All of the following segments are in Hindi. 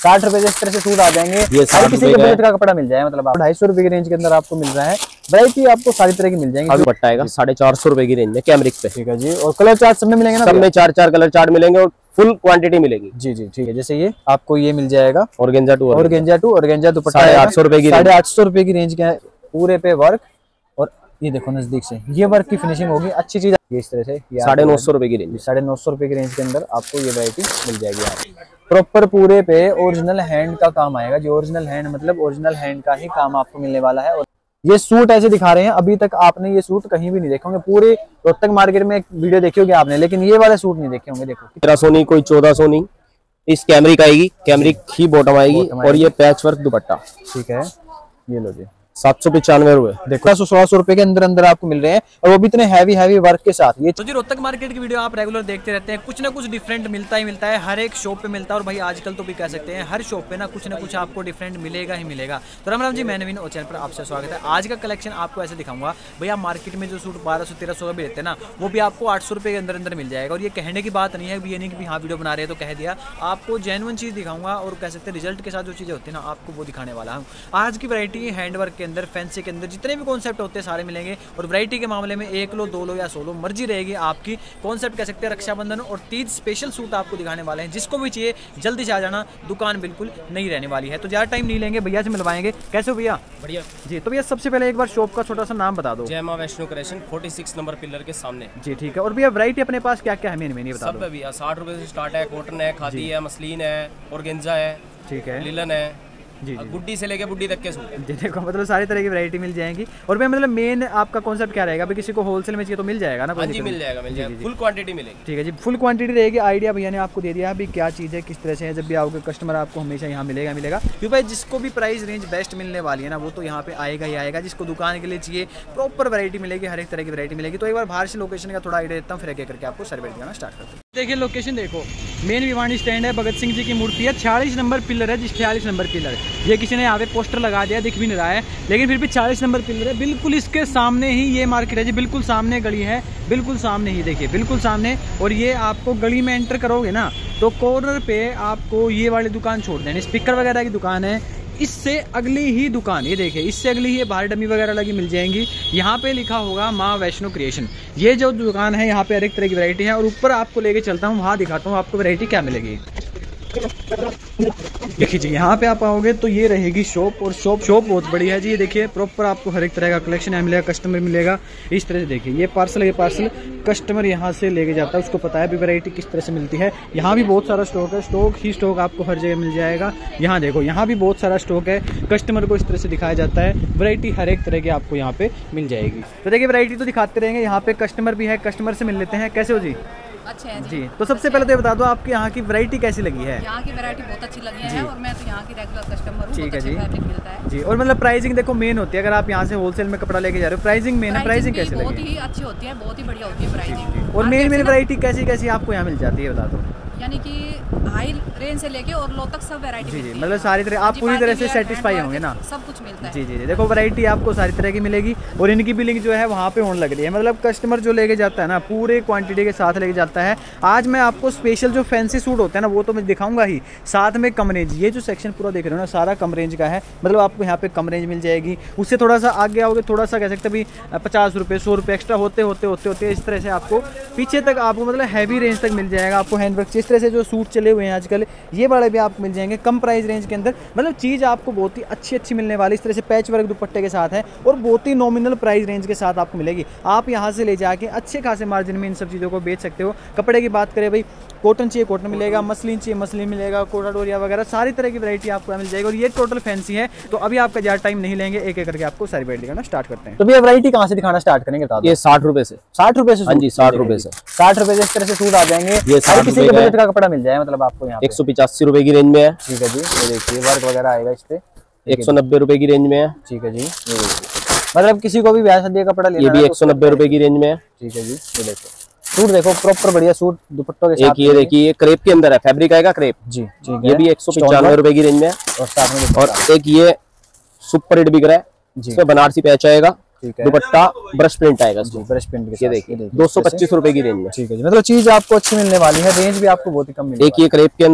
60 रुपए से इस तरह से सूट आ जाएंगे। ये हर किसी के बजट का कपड़ा मिल जाए, मतलब 250 रुपए की रेंज के अंदर आपको मिल रहा है। वैरायटी आपको सारी तरह की मिल जाएंगी। दुपट्टा आएगा 450 रुपए की रेंज में कैमरिक पे। ठीक है जी। और कलर चार्ट सब में मिलेंगे ना? सब में 4 कलर चार्ट मिलेंगे और फुल क्वांटिटी मिलेगी। जी जी ठीक है। जैसे ये आपको ये मिल जाएगा ऑर्गेंजा टू ऑर्गेंजा दुपट्टा 850 रुपए की 850 रुपए की रेंज के पूरे पे वर्क। और ये देखो नजदीक से ये वर्क की फिनिशिंग होगी, अच्छी चीज। ये इस तरह से 950 रुपए की रेंज, 950 रुपए की रेंज के अंदर आपको ये वैरायटी मिल जाएगी। आप प्रॉपर पूरे पे ओरिजिनल हैंड का काम आएगा। जो ओरिजिनल हैंड मतलब ओरिजिनल हैंड का ही काम आपको मिलने वाला है। और ये सूट ऐसे दिखा रहे हैं, अभी तक आपने ये सूट कहीं भी नहीं देखे होंगे। पूरे रोहतक मार्केट में एक वीडियो देखी होगी आपने, लेकिन ये वाले सूट नहीं देखे होंगे। देखो 1300 नहीं, कोई 1400 नहीं, इस कैमरिक आएगी, कैमरिक ही बॉटम आएगी और ये पैच वर्क दुपट्टा। ठीक है, ये लो जी 795 रुपए। देखो 1600 रुपए के अंदर अंदर आपको मिल रहे हैं, और वो भी इतने हैवी वर्क के साथ। ये तो जी रोहतक मार्केट की वीडियो आप रेगुलर देखते रहते हैं, कुछ ना कुछ डिफरेंट मिलता ही मिलता है, हर एक शॉप पे मिलता है। और भाई आजकल तो भी कह सकते हैं हर शॉप पे ना कुछ आपको डिफरेंट मिलेगा ही मिलेगा। तो राम राम जी, मैं नवीन और चैनल पर आपसे स्वागत है। आज का कलेक्शन आपको ऐसे दिखाऊंगा, भैया मार्केट में जो सूट 1200-1300 का भी देते हैं ना, वो भी आपको 800 रुपये के अंदर अंदर मिल जाएगा। और ये कहने की बात नहीं है, ये नहीं कि हाँ वीडियो बना रहे हैं तो कह दिया। आपको जेन्युइन चीज़ दिखाऊंगा और कह सकते हैं रिजल्ट के साथ जो चीज़ें होती है ना, आपको वो दिखाने वाला हूँ। आज की वैरायटी हैंडवर्क के अंदर, फैंसी के अंदर जितने भी कॉन्सेप्ट होते हैं सारे मिलेंगे। और वैरायटी के मामले में 1 लो 2 लो या 100 लो मर्जी रहेगी आपकी। कॉन्सेप्ट कह सकते हैं रक्षाबंधन और तीज स्पेशल सूट आपको दिखाने वाले हैं। जिसको भी चाहिए जल्दी से आ जाना, दुकान बिल्कुल नहीं रहने वाली है। तो ज़्यादा टाइम नहीं लेंगे, भैया से मिलवाएंगे। कैसे हो भैया? बढ़िया जी। तो भैया सबसे पहले एक बार शॉप का छोटा सा नाम बता दो। जय मां वैष्णो क्रिएशन 46 नंबर पिलर के सामने। जी ठीक है। और भैया वैरायटी अपने पास क्या क्या है मेन बता दो। सब भैया 60 रुपए से स्टार्ट है, कॉटन है, खादी है, मसलिन है, ऑर्गेन्जा है, ठीक है, लिलन है, जी गुड्डी से लेके बुड्डी तक के सूट। जी देखो मतलब सारी तरह की वैरायटी मिल जाएगी। और भैया मतलब मेन आपका कॉन्सेप्ट क्या रहेगा? किसी को होलसेल में चाहिए तो मिल जाएगा ना? हाँ जी मिल जाएगा, फुल क्वांटिटी मिलेगी। ठीक है जी, फुल क्वांटिटी रहेगी। आइडिया भैया ने आपको दे दिया अभी क्या चीज़ है, किस तरह से है। जब भी आओगे कस्टमर आपको हमेशा यहाँ मिलेगा क्योंकि भाई जिसको भी प्राइस रेंज बेस्ट मिलने वाली है ना, वो तो यहाँ पे आएगा ही आएगा। जिसको दुकान के लिए चाहिए प्रॉपर वैरायटी मिलेगी, हर एक तरह की वैरायटी मिलेगी। तो एक बार बाहर से लोकेशन का थोड़ा आइडिया देता हूँ, फिर एक करके आपको सर्वे दिखाना स्टार्ट करते हैं। देखिए लोकेशन देखो, मेन भिवानी स्टैंड है, भगत सिंह जी की मूर्ति है, 46 नंबर पिलर है। 46 नंबर पिलर ये किसी ने यहाँ पे पोस्टर लगा दिया, दिख भी नहीं रहा है, लेकिन फिर भी 40 नंबर पिलर है। बिल्कुल इसके सामने ही ये मार्केट है जी, बिल्कुल सामने गली है, बिल्कुल सामने ही देखिए, बिल्कुल सामने। और ये आपको गली में एंटर करोगे ना तो कॉर्नर पे आपको ये वाली दुकान छोड़ देनी, स्पीकर वगैरह की दुकान है। इससे अगली ही दुकान, ये देखिए, इससे अगली ही बाहर डमी वगैरह लगी मिल जाएंगी। यहाँ पे लिखा होगा माँ वैष्णो क्रिएशन। ये जो दुकान है यहाँ पे हर एक तरह की वैरायटी है। और ऊपर आपको लेके चलता हूँ, वहाँ दिखाता हूँ आपको वैरायटी क्या मिलेगी। देखिए यहाँ पे आप आओगे तो ये रहेगी शॉप। और शॉप बहुत बड़ी है जी। ये देखिए प्रॉपर आपको हर एक तरह का कलेक्शन यहाँ मिलेगा, कस्टमर मिलेगा इस तरह से। देखिए ये पार्सल कस्टमर यहाँ से लेके जाता है, उसको पता है भी वैरायटी किस तरह से मिलती है। यहाँ भी बहुत सारा स्टॉक है, स्टॉक आपको हर जगह मिल जाएगा। यहाँ देखो, यहाँ भी बहुत सारा स्टॉक है, कस्टमर को इस तरह से दिखाया जाता है। वैरायटी हर एक तरह की आपको यहाँ पे मिल जाएगी। तो देखिए वैरायटी तो दिखाते रहेंगे, यहाँ पे कस्टमर भी है, कस्टमर से मिल लेते हैं। कैसे हो जी? अच्छा है जी। तो सबसे पहले तो ये बता दो आपकी यहाँ की वैरायटी कैसी लगी है? यहाँ की वैरायटी बहुत अच्छी लगी है और मैं तो यहाँ की रेगुलर कस्टमर हूँ। ठीक है जी। मिलता है जी। और मतलब प्राइसिंग देखो मेन होती है, अगर आप यहाँ से होलसेल में कपड़ा लेके जा रहे हो, प्राइसिंग मेन है। प्राइसिंग कैसे लगी? बहुत ही अच्छी होती है, बहुत ही बढ़िया होती है प्राइसिंग। और मेन वैरायटी कैसी आपको यहाँ मिल जाती है बता दो। यानी कि हाई रेंज से लेके और लो तक सब वैरायटी। जी जी, मतलब सारी तरह आप पूरी तरह से सेटिस्फाई होंगे ना? सब कुछ मिलता है। जी जी जी। देखो वैरायटी आपको सारी तरह की मिलेगी। और इनकी बिलिंग जो है वहाँ पे होने लग रही है, मतलब कस्टमर जो लेके जाता है ना पूरे क्वांटिटी के साथ लेके जाता है। आज मैं आपको स्पेशल जो फैंसी सूट होते हैं ना वो तो मैं दिखाऊंगा ही, साथ में कम रेंज। ये जो सेक्शन पूरा देख रहे हो ना सारा कम रेंज का है, मतलब आपको यहाँ पे कम रेंज मिल जाएगी। उससे थोड़ा सा आगे आओगे, थोड़ा सा कह सकते भी 50 रुपये 100 रुपये एक्स्ट्रा होते इस तरह से आपको पीछे तक आपको मतलब हैवी रेंज तक मिल जाएगा। आपको हैंडवर्क इस तरह से जो सूट चले हुए हैं आजकल, ये वाले भी आपको मिल जाएंगे कम प्राइस रेंज के अंदर। मतलब चीज़ आपको बहुत ही अच्छी मिलने वाली, इस तरह से पैच वर्क दुपट्टे के साथ है और बहुत ही नॉमिनल प्राइस रेंज के साथ आपको मिलेगी। आप यहाँ से ले जाके अच्छे खासे मार्जिन में इन सब चीज़ों को बेच सकते हो। कपड़े की बात करें भाई, कॉटन चाहिए कॉटन मिलेगा, मसलिन चाहिए मसलिन मिलेगा, कोटा डोरिया वगैरह सारी तरह की वैरायटी आपको मिल जाएगी। और ये टोटल फैंसी है। तो अभी आपका ज़्यादा टाइम नहीं लेंगे, एक एक करके आपको सारी वैरायटी दिखाना स्टार्ट करते हैं। तो भैया वैरायटी कहाँ से दिखाना स्टार्ट करेंगे बता दो। ये 60 रुपए से। 60 रुपए से? हाँ जी 60 रुपए से। 60 रुपए से इस तरह से सूट आ जाएंगे। ये हर किसी के बजट का कपड़ा मिल जाए, मतलब आपको यहाँ 185 रुपए की रेंज में है। ठीक है जी। ये देखिए वर्क वगैरह आएगा इस पे, 190 रुपए की रेंज में है। ठीक है जी। ये देखिए मतलब किसी को भी ब्याह शादी का कपड़ा लेना, ये भी 190 रुपए की रेंज में है। ठीक है जी। ये देखो सूट देखो प्रॉपर बढ़िया सूट दुपट्टों के साथ। एक ये देखिए, ये क्रेप के अंदर है, फैब्रिक आएगा क्रेप जी। ये भी 195 रुपए की रेंज में है। और साथ में और एक ये सुपर हिट बिक रहा है, इसमें बनारसी पैच आएगा, दुपट्टा ब्रश प्रिंट आएगा, ब्रश प्रिंट के ये देखिए 225 रुपए की रेंज में। ठीक है जी। मतलब चीज आपको अच्छी मिलने वाली है, रेंज भी आपको बहुत ही कम मिलेगी। एक ये क्रेप के अंदर है,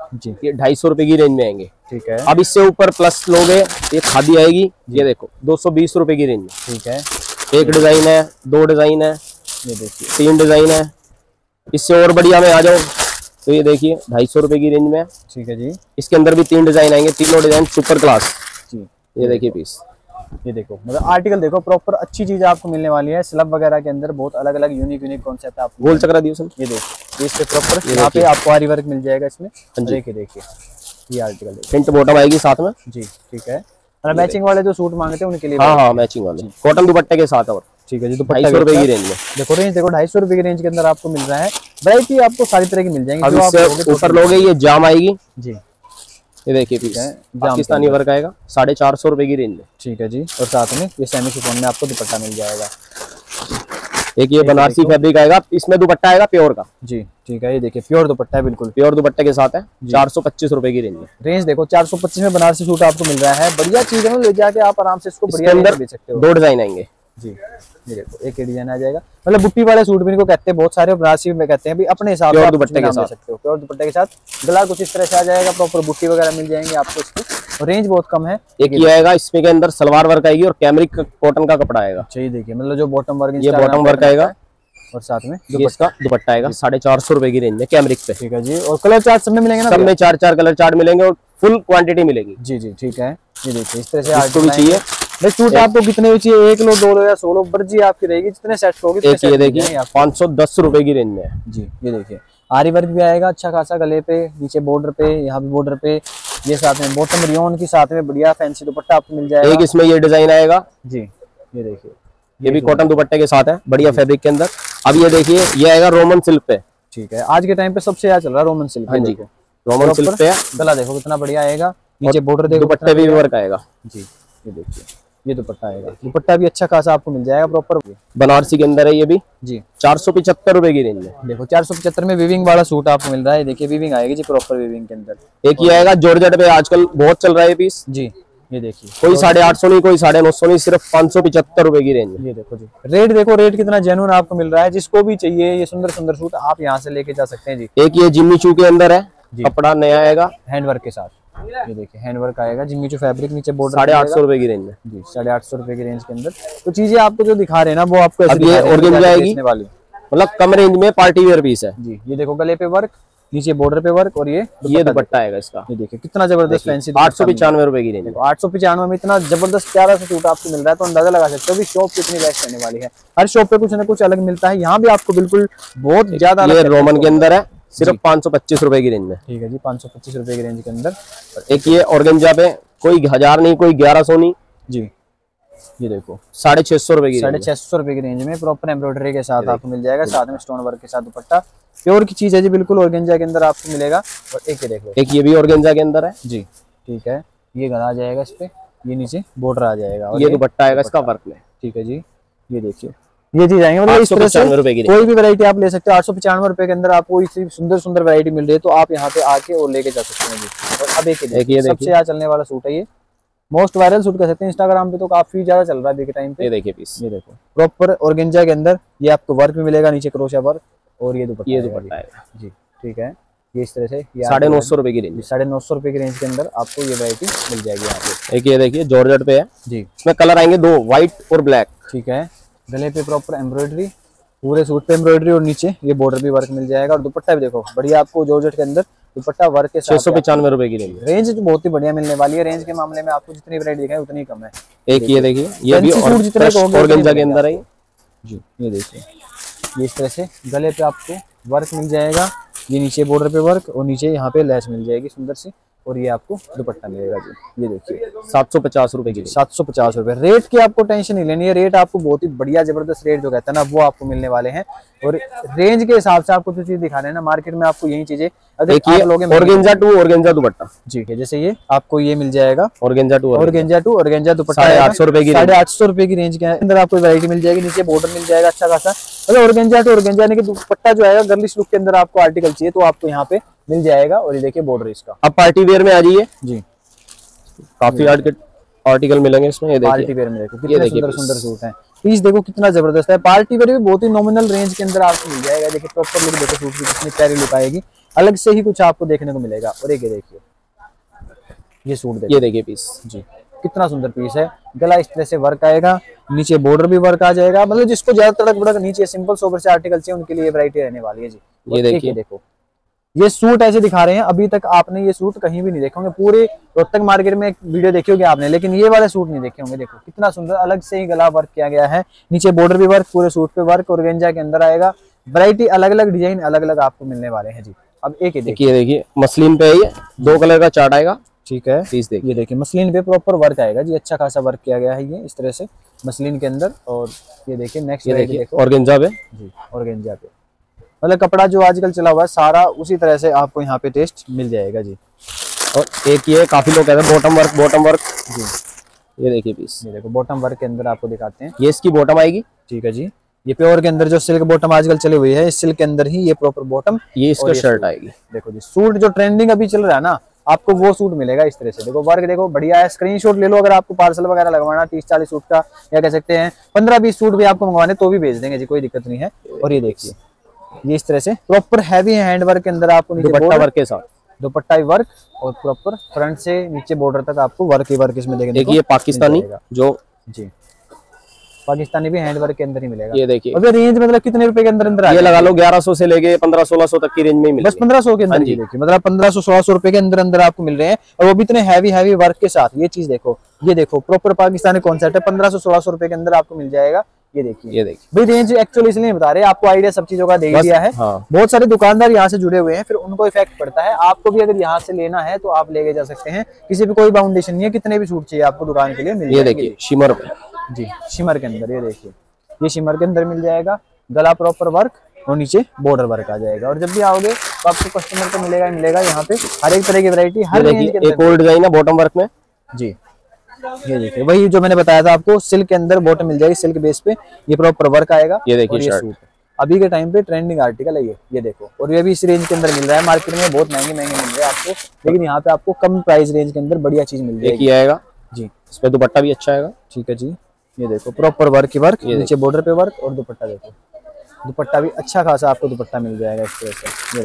जी, ये 250 रुपए की रेंज में आएंगे। ठीक है। अब इससे ऊपर प्लस लोगे, ये खादी आएगी, ये देखो 220 रुपए की रेंज में। ठीक है। एक डिजाइन है, 2 डिजाइन है, ये देखिए 3 डिजाइन है। इससे और बढ़िया में आ जाओ तो ये देखिए 250 रुपए की रेंज में। ठीक है जी। इसके अंदर भी 3 डिजाइन आएंगे, तीनों डिजाइन सुपर क्लास। जी, ये देखिए पीस, ये देखो मतलब आर्टिकल देखो, प्रॉपर अच्छी चीज आपको मिलने वाली है। स्लब वगैरह के अंदर बहुत अलग अलग यूनिक कॉन्सेप्ट आपको। गोल चक्रा दियो सर। ये देखो, इससे प्रॉपर यहाँ पे आपको आरी वर्क मिल जाएगा इसमें। देखिए ये आर्टिकल प्रिंट बॉटम आएगी साथ में। जी, ठीक है। और मैचिंग वाले जो सूट मांगते हैं उनके लिए। हाँ, मैचिंग वाले कॉटन दुपट्टे के साथ। और ठीक है जी, दुपट्टा 250 रुपए की रेंज में। देखो रेंज देखो 250 रुपए की रेंज के अंदर आपको मिल रहा है। वैरायटी आपको सारी तरह की मिल जाएंगी। अब इससे ऊपर लोगे ये जाम आएगी जी, ये देखिए पीस, पाकिस्तानी वर्क आएगा 450 रुपए की रेंज में। ठीक है जी। और साथ में ये सेमी शिफॉन में आपको दुपट्टा मिल जाएगा। एक ये बनारसी फैब्रिक आएगा, इसमें दुपट्टा आएगा प्योर का। जी, ठीक है। ये देखिए प्योर दुपट्टा है, बिल्कुल प्योर दुपट्टे के साथ है। 425 रुपए की रेंज में। रेंज देखो 425 में बनारसी सूट आपको मिल रहा है। बढ़िया चीज है, ले जाके आप आराम से इसको बढ़िया अंदर बेच सकते हो। 2 डिजाइन आएंगे जी, ये देखो एक डिजाइन आ जाएगा। मतलब बुट्टी वाले सूट भी इनको कहते हैं बहुत सारे, बनारसी में कहते हैं भी अपने हिसाब से दुपट्टे के साथ सकते हो। प्योर दुपट्टे के साथ गला कुछ इस तरह से आ जाएगा, प्रॉपर बुट्टी वगैरह मिल जाएंगे आपको इसकी। और रेंज बहुत कम है। एक ये आएगा, इसमें के अंदर सलवार वर्क आएगी और कैमरिक कॉटन का कपड़ा आएगा। चाहिए देखिए मतलब जो बॉटम वर्क, ये बॉटम वर्क आएगा और साथ में इसका दुपट्टा आएगा 450 रुपए की रेंज में कैमरिक पे। ठीक है जी। और कलर चार्ट सब में मिलेंगे ना? सब में 4 कलर चार्ट मिलेंगे और फुल क्वांटिटी मिलेगी। जी जी, ठीक है। ये देखिए इस तरह से आपको भी चाहिए भाई सूट आपको कितने भी चाहिए, 1 लो 2 लो या 100 लो, मर्जी आपकी रहेगी। जितने सेट होगी एक ये देखिए 510 रुपए की रेंज में है। जी, ये देखिए आरी वर्क भी आएगा अच्छा खासा, गले पे, नीचे बॉर्डर पे, यहाँ पे बॉर्डर पे। ये साथ में बॉटम रियोन की साथ में बढ़िया फैंसी दुपट्टा आपको मिल जाएगा। एक इसमें ये डिजाइन आएगा जी, ये देखिए ये भी कॉटन दुपट्टे के साथ है, बढ़िया फैब्रिक के अंदर। अब ये देखिए ये आएगा रोमन सिल्क पे। ठीक है, आज के टाइम पे सबसे ज्यादा चल रहा है रोमन सिल्क। हाँ जी, रोमन सिल्क पे गला देखो कितना बढ़िया आएगा, नीचे बॉर्डर देखो, दुपट्टे भी वर्क आएगा। जी, ये देखिए ये दुपट्टा आएगा, दुपट्टा भी अच्छा खासा आपको मिल जाएगा प्रॉपर। बनारसी के अंदर है ये भी जी, 475 रुपए की रेंज में। देखो 475 में वीविंग वाला सूट आपको मिल रहा है। देखिए वीविंग आएगी जी, प्रॉपर वीविंग के अंदर। एक ये आएगा जॉर्जेट पे, आजकल बहुत चल रहा है पीस जी। ये देखिए कोई 850 नहीं, कोई 950 नहीं, सिर्फ 575 रुपए की रेंज में। ये देखो जी, रेट देखो, रेट कितना जेन्युइन आपको मिल रहा है। जिसको भी चाहिए ये सुंदर सुंदर सूट आप यहाँ से लेके जा सकते हैं जी। एक ये जिम्मी चू के अंदर है, कपड़ा नया आएगा हैंडवर्क के साथ। ये देखिए हैंडवर्क आएगा, जिम्मी चू फैब्रिक, नीचे बॉर्डर 850 रुपए की रेंज में जी। 850 रुपए की रेंज के अंदर तो चीजें आपको जो दिखा रहे हैं ना वो आपको अब ये ऑर्गेन्जा आएगी, मतलब कम रेंज में पार्टी वेयर पीस है जी। ये देखो गले पे वर्क, नीचे बॉर्डर पे वर्क, और ये दुपट्टा आएगा इसका। ये देखिए कितना जबरदस्त फैंसी, 895 रुपए की रेंज। 895 में इतना जबरदस्त प्यारा सा सूट आपको मिल रहा है, तो अंदाजा लगा सकते हो कि शॉप कितनी बेस्ट रहने वाली है। हर शॉप पे कुछ ना कुछ अलग मिलता है, यहाँ भी आपको बिल्कुल बहुत ज्यादा। ये रोमन के अंदर है, सिर्फ 525 रुपए की रेंज में। ठीक है जी, 525 रुपए की रेंज के अंदर। एक ये ऑर्गेन्जा पे, कोई 1000 नहीं, कोई 1100 नहीं जी। ये देखो 650 रुपए की, 650 रुपए की रेंज में प्रॉपर एम्ब्रॉयडरी के साथ आपको मिल जाएगा, साथ में स्टोन वर्क के साथ दुपट्टा। प्योर की चीज है जी, बिल्कुल ऑर्गेन्जा के अंदर आपको मिलेगा। और एक ये देखो, एक ये भी ऑर्गेन्जा के अंदर है जी। ठीक है, ये गला आ जाएगा इस पे, ये नीचे बॉर्डर आ जाएगा, और ये दुपट्टा आएगा इसका वर्क में। ठीक है जी, ये देखिए ये चीज आएंगे। मतलब इस तरह से कोई भी वैरायटी आप ले सकते हो। 895 रुपए के अंदर आपको इतनी सुंदर सुंदर वैरायटी मिल रही है, तो आप यहाँ पे आके और लेके जा सकते हैं जी। और अब एक ये सबसे ज्यादा चलने वाला सूट है, ये मोस्ट वायरल सूट कह सकते हैं, इंस्टाग्राम पे तो काफी ज्यादा चल रहा है अभी के टाइम पे। ये देखिए पीस, ये देखो प्रॉपर ऑर्गेन्जा के अंदर ये आपको वर्क भी मिलेगा, नीचे क्रोशा वर्क, और ये दुपट्टा आएगा जी। ठीक है, ये इस तरह से 950 रुपए की रेंज, 950 रुपए की रेंज के अंदर आपको ये वैरायटी मिल जाएगी यहाँ पे। एक ये देखिए जॉर्जेट पे है जी, इसमें कलर आएंगे 2, व्हाइट और ब्लैक। ठीक है, गले पे प्रॉपर एम्ब्रॉयडरी, पूरे सूट पे एम्ब्रॉयडरी, और नीचे ये बॉर्डर भी वर्क मिल जाएगा। और दुपट्टा भी देखो बढ़िया आपको जॉर्जेट के अंदर दुपट्टा वर्क के साथ। 695 रुपए की रेंज। रेंज तो बहुत ही बढ़िया मिलने वाली है। रेंज के मामले में आपको जितनी वैरायटी दिखाई उतनी कम है। एक ये देखिए ये भी ऑर्गेन्जा के अंदर है जी। ये देखिए ये इस तरह से गले पे आपको वर्क मिल जाएगा, ये नीचे बॉर्डर पे वर्क, और नीचे यहाँ पे लेस मिल जाएगी सुंदर सी, और ये आपको दुपट्टा मिलेगा जी। ये देखिए 750 रुपए की, 750 रुपए। रेट की आपको टेंशन नहीं लेनी है, रेट आपको बहुत ही बढ़िया जबरदस्त रेट जो कहते हैं ना वो आपको मिलने वाले हैं। और रेंज के हिसाब से आपको जो चीज दिखा रहे हैं ना मार्केट में, आपको यही चीजें ऑर्गेन्जा टू ऑर्गेन्जा दुपट्टा जी। जैसे ये आपको ये मिल जाएगा ऑर्गेन्जा टू ऑर्गेन्जा दुपट्टा 850 रुपए की, 850 रुपए की रेंज के अंदर आपको वैरायटी मिल जाएगी। नीचे बॉर्डर मिल जाएगा अच्छा खासा। अगर ऑर्गेन्जा टू ऑर्गेन्जा यानी कि दुपट्टा जो आएगा गर्लिश लुक के अंदर आपको आर्टिकल चाहिए तो आपको यहाँ पे मिल जाएगा। और ये देखिए बॉर्डर इसका। अब पार्टी वेयर में आ जाइए जी, काफी आर्टिकल मिलेंगे इसमें। ये देखिए पार्टी वेयर में देखो कितने सुंदर सुंदर सूट हैं। पीस देखो कितना जबरदस्त है। पार्टी वेयर भी बहुत ही नॉमिनल रेंज के अंदर आपको मिल जाएगा। देखिए प्रॉपर लुक देखो सूट की कितनी प्यारी लुक आएगी। अलग से ही कुछ आपको देखने को मिलेगा। और एक ये देखिए, ये सूट देखिए, ये देखिए पीस जी, कितना सुंदर पीस है। गला इस तरह से वर्क आएगा, नीचे बॉर्डर भी वर्क आ जाएगा। मतलब जिसको ज्यादा तड़क भड़क नीचे सिंपल सोबर से आर्टिकल चाहिए उनके लिए ये वैरायटी रहने वाली है जी। ये देखिए, देखो ये सूट ऐसे दिखा रहे हैं, अभी तक आपने ये सूट कहीं भी नहीं देखे होंगे। पूरे रोहतक मार्केट में एक वीडियो देखी होगी आपने, लेकिन ये वाले सूट नहीं देखे होंगे। देखो कितना सुंदर, अलग से ही गला वर्क किया गया है, नीचे बॉर्डर भी वर्क, पूरे सूट पे वर्क, और ऑर्गेन्जा के अंदर आएगा। वैरायटी अलग अलग डिजाइन अलग अलग आपको मिलने वाले हैं जी। अब एक ही देखिए मसलिन पे ये 2 कलर का चार्ट आएगा, ठीक है। पीस देखिए, ये देखिए मसलिन पे प्रॉपर वर्क आएगा जी, अच्छा खासा वर्क किया गया है ये इस तरह से मसलिन के अंदर। और ये देखिए नेक्स्ट देखो ऑर्गेन्जा पे जी, ऑर्गेन्जा पे मतलब कपड़ा जो आजकल चला हुआ है सारा उसी तरह से आपको यहाँ पे टेस्ट मिल जाएगा जी। और एक ये काफी लोग कहते हैं बॉटम वर्क जी, ये देखिए पीस, ये देखो बॉटम वर्क के अंदर आपको दिखाते हैं। ये इसकी बॉटम आएगी, ठीक है जी। ये प्योर के अंदर जो सिल्क बॉटम आजकल चली हुई है, इस सिल्क के अंदर ही ये प्रॉपर बॉटम, ये इसका शर्ट आएगी। देखो जी, सूट जो ट्रेंडिंग अभी चल रहा है ना, आपको वो सूट मिलेगा इस तरह से। देखो वर्क देखो बढ़िया है, स्क्रीनशॉट ले लो अगर आपको पार्सल वगैरह लगवाना 30-40 सूट का, या कह सकते हैं 15-20 सूट भी आपको मंगवाने तो भी भेज देंगे जी, कोई दिक्कत नहीं है। और ये देखिए ये इस तरह से प्रॉपर हैवी हैंड वर्क के अंदर आपको दुपट्टा वर्क के साथ, दुपट्टा वर्क, और प्रॉपर फ्रंट से नीचे बॉर्डर तक आपको वर्क ही वर्क इसमें देखने को। ये पाकिस्तानी जो जी, पाकिस्तानी भी हैंड वर्क के अंदर ही मिलेगा। ये देखिए अगर रेंज मतलब कितने रुपए के अंदर ये लगा लो 1100 से लेके 1500-1600 तक की रेंज में मिलेगा, बस 1500 के अंदर। देखिए मतलब 1500-1600 रुपए के अंदर अंदर आपको मिल रहे हैं, और वो भी इतने हैवी वर्क के साथ। ये चीज देखो, ये देखो प्रॉपर पाकिस्तानी कॉन्सेप्ट है, 1500-1600 रुपए के अंदर आपको मिल जाएगा। ये देखिए भाई रेंज एक्चुअली इसलिए बता रहे हैं, आपको आइडिया सब चीजों का दे दिया है। हाँ। बहुत सारे दुकानदार यहाँ से जुड़े हुए हैं, फिर उनको इफेक्ट पड़ता है। आपको भी अगर यहाँ से लेना है तो आप लेके जा सकते हैं, किसी भी कोई बाउंडेशन नहीं है, कितने भी सूट चाहिए आपको दुकान के लिए मिल जाएगा। ये देखिए शिमर जी, शिमर के अंदर ये देखिए, ये शिमर के अंदर मिल जाएगा, गला प्रॉपर वर्क और नीचे बॉर्डर वर्क आ जाएगा। और जब भी आओगे तो आपको कस्टमर को मिलेगा यहाँ पे हर एक तरह की वैरायटी, हर रेंज के अंदर। एक और डिजाइन है बॉटम वर्क में जी, ये देखिए वही जो मैंने बताया था आपको, सिल्क के अंदर बॉटम मिल जाएगी, सिल्क बेस पे ये प्रॉपर वर्क आएगा। ये देखिए ये सूट अभी के टाइम पे ट्रेंडिंग आर्टिकल है ये देखो, और ये भी इस रेंज के अंदर मिल रहा है। मार्केट में बहुत महंगे मिल रहे हैं आपको, लेकिन यहाँ पे आपको कम प्राइस रेंज के अंदर बढ़िया चीज मिल जाएगी। आएगा जी, इस पे दुपट्टा भी अच्छा आएगा, ठीक है जी। ये देखो प्रॉपर वर्क की वर्क, नीचे बॉर्डर पे वर्क, और दुपट्टा देखो, दुपट्टा भी अच्छा खासा आपको दुपट्टा मिल जाएगा इस तरह से। ये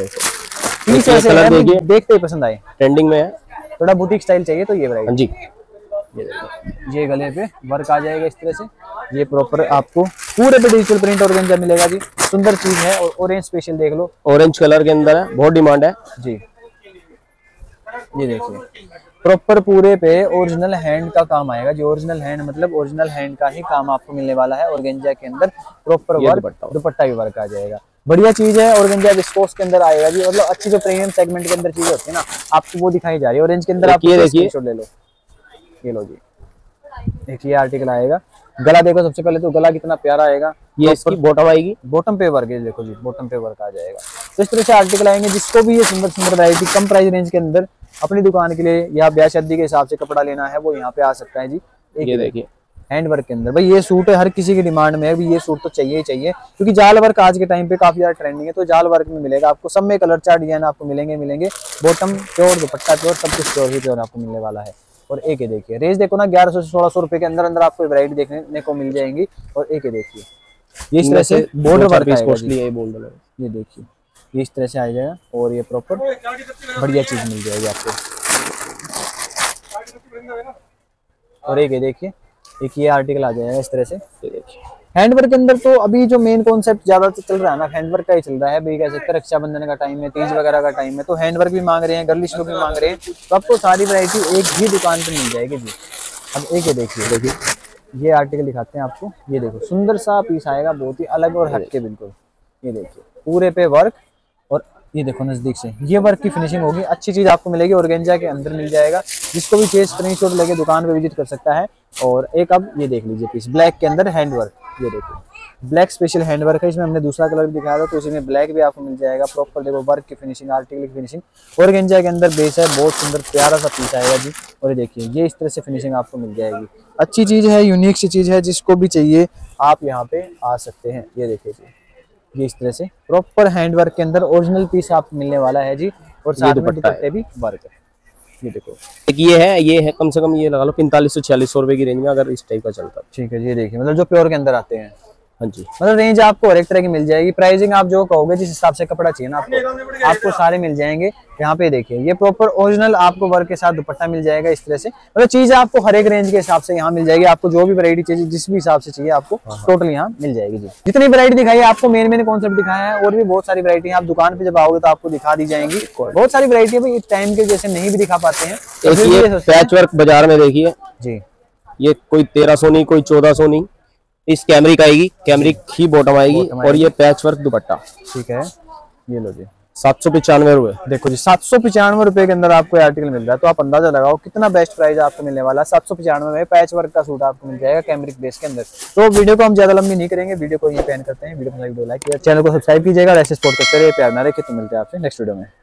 देखो देखते ही पसंद आए, ट्रेंडिंग में है, थोड़ा बुटीक स्टाइल चाहिए तो ये वैरायटी जी। ये देखो, ये गले पे वर्क आ जाएगा इस तरह से। ये प्रॉपर आपको पूरे पे डिजिटल प्रिंट ऑर्गेन्जा मिलेगा जी, सुंदर चीज है। और ऑरेंज स्पेशल देख लो, ऑरेंज कलर के अंदर है, बहुत डिमांड है जी। ये देखिए प्रॉपर पूरे पे ओरिजिनल हैंड का काम आएगा जी। ओरिजिनल हैंड मतलब ओरिजिनल हैंड का ही काम आपको मिलने वाला है। ऑर्गेन्जा के अंदर प्रॉपर वर्क, दुपट्टा भी वर्क आ जाएगा, बढ़िया चीज है। ऑर्गेन्जा विस्कोस के अंदर आएगा जी, मतलब अच्छी जो प्रीमियम सेगमेंट के अंदर चीजें होती है ना, आपको वो दिखाई जा रही है। ऑरेंज के अंदर आप ले लो, ये लो जी, एक ये आर्टिकल आएगा। गला देखो सबसे पहले तो, गला कितना प्यारा आएगा। ये इसकी बॉटम आएगी, बॉटम पे वर्क है, देखो जी बॉटम पे वर्क आ जाएगा। तो इस तरह से आर्टिकल आएंगे, जिसको भी ये सुंदर सुंदर वैरायटी कम प्राइस रेंज के अंदर अपनी दुकान के लिए या ब्याह शादी के हिसाब से कपड़ा लेना है, वो यहाँ पे आ सकता है जी। ये देखिए हैंड वर्क के अंदर भाई ये सूट है, हर किसी की डिमांड में है, ये सूट तो चाहिए ही चाहिए, क्योंकि जाल वर्क आज के टाइम पे काफी ज्यादा ट्रेंडिंग है। तो जाल वर्क में मिलेगा आपको, सब में कलर चार्ट डिजाइन आपको मिलेंगे। बॉटम प्योर, दुपट्टा प्योर, सब कुछ प्योर ही प्योर आपको मिलने वाला है। और एक ये देखिए रेंज देखो ना, 1100 से 1600 रुपए के अंदर अंदर आपको वैरायटी देखने को मिल जाएंगी। और एक ये देखिए, ये इस तरह से बॉर्डर वर्क आएगा, ये देखिए ये इस तरह से आ जाएगा, और ये प्रॉपर बढ़िया चीज मिल जाएगी आपको। और एक ये देखिए, एक ये आर्टिकल आ जाएगा इस तरह से। ये देखिए हैंडवर्क के अंदर तो अभी जो मेन कॉन्सेप्ट ज्यादा चल रहा है ना, हैंडवर्क का ही चल रहा है। भाई कह सकते हैं रक्षाबंधन का टाइम है, तीज वगैरह का टाइम है, तो हैंडवर्क भी मांग रहे हैं, गर्लिश लुक भी मांग रहे हैं, तो आपको सारी वैरायटी एक ही दुकान पे मिल जाएगी जी। अब एक ये देखिए ये आर्टिकल दिखाते हैं आपको। ये देखो सुंदर सा पीस आएगा, बहुत ही अलग और हटके बिल्कुल। ये देखिए पूरे पे वर्क, और ये देखो नजदीक से ये वर्क की फिनिशिंग होगी, अच्छी चीज आपको मिलेगी। ऑर्गेन्जा के अंदर मिल जाएगा, जिसको भी चाहिए स्क्रीनशॉट लेके दुकान पे विजिट कर सकता है। और एक अब ये देख लीजिए पीस ब्लैक के अंदर हैंडवर्क, ये देखो ब्लैक स्पेशल हैंडवर्क है, इसमें हमने दूसरा कलर भी दिखाया था, तो उसी में ब्लैक भी आपको मिल जाएगा। प्रॉपर देखो वर्क की फिनिशिंग, आर्टिकल की फिनिशिंग, ऑर्गेन्जा के अंदर बेस है, बहुत सुंदर प्यारा सा पीस आएगा जी। और ये देखिए ये इस तरह से फिनिशिंग आपको मिल जाएगी, अच्छी चीज है, यूनिक सी चीज है, जिसको भी चाहिए आप यहाँ पे आ सकते हैं। ये देखिए जी ये इस तरह से प्रॉपर हैंडवर्क के अंदर ओरिजिनल पीस आपको मिलने वाला है जी। और साथ में दुपट्टे भी वर्क है। ये देखो एक ये है कम से कम ये लगा लो 4500-4600 रुपए की रेंज में, अगर इस टाइप का चलता है। ठीक है, ये देखिए मतलब जो प्योर के अंदर आते हैं। हाँ जी, मतलब रेंज आपको हर एक तरह की मिल जाएगी। प्राइसिंग आप जो कहोगे, जिस हिसाब से कपड़ा चाहिए ना आपको सारे मिल जाएंगे। यहाँ पे देखिए ये प्रॉपर ओरिजिनल आपको वर्क के साथ दुपट्टा मिल जाएगा इस तरह से। मतलब चीज आपको हर एक रेंज के हिसाब से यहाँ मिल जाएगी। आपको जो भी वैरायटी चाहिए, जिस भी हिसाब से चाहिए आपको टोटल यहाँ मिल जाएगी जी। जितनी वैरायटी दिखाई है आपको मेन कॉन्सेप्ट दिखाया है, और भी बहुत सारी वैरायटी है। आप दुकान पे जब आओगे तो आपको दिखा दी जाएंगी बहुत सारी वैरायटी है। टाइम के जैसे नहीं भी दिखा पाते हैं। ये पैच वर्क बाजार में देखिए जी, ये कोई 1300 नहीं, कोई 1400 नहीं, इस कैमरिक आएगी, कैमरिक ही बॉटम आएगी, और ये पैच वर्क दुपट्टा। ठीक है, ये लो जी 795 रुपए। देखो जी 795 रुपए के अंदर आपको आर्टिकल मिल रहा है। तो आप अंदाजा लगाओ कितना बेस्ट प्राइस आपको मिलने वाला है। 795 में पैच वर्क का सूट आपको मिल जाएगा कैमरिक बेस के अंदर। तो वीडियो को हम ज्यादा लंबी नहीं करेंगे, वीडियो को यहीं पे एंड करते हैं। वीडियो को लाइक कीजिएगा, चैनल को सब्सक्राइब कीजिएगा, ऐसे सपोर्ट करते रहिए, प्यार ना रखिए। तो मिलते हैं आपसे नेक्स्ट वीडियो में।